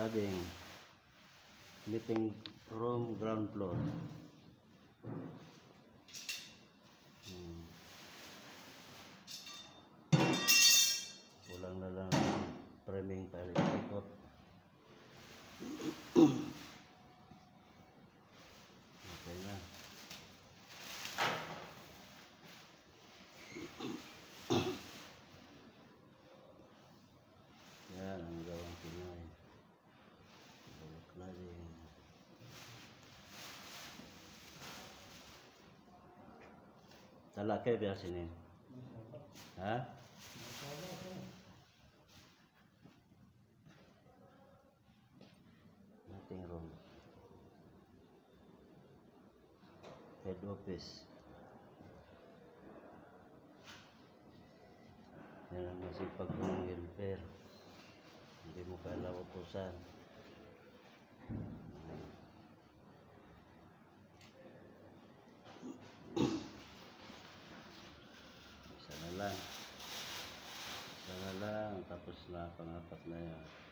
cladding, meeting room ground floor. Kulang na lang framing tali ikot. Okay na. Yan ang gawang Pinoy. Cladding. Talakay biya sini. Ha? Meeting room. Head office. Yan ang masipag kong helper. Hindi mo kailangan utusan. Isa na lang. Tapos na, pang-apat na yan.